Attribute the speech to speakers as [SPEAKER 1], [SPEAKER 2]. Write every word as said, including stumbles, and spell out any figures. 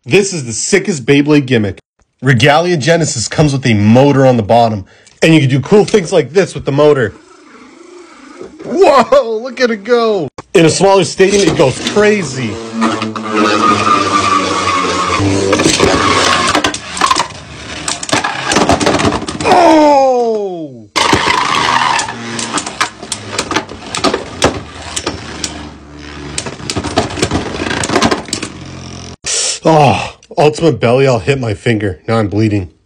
[SPEAKER 1] This is the sickest Beyblade gimmick. Regalia Genesis comes with a motor on the bottom, and you can do cool things like this with the motor. Whoa, look at it go. In a smaller stadium, it goes crazy. Oh! Oh, ultimate belly, I'll hit my finger. Now I'm bleeding.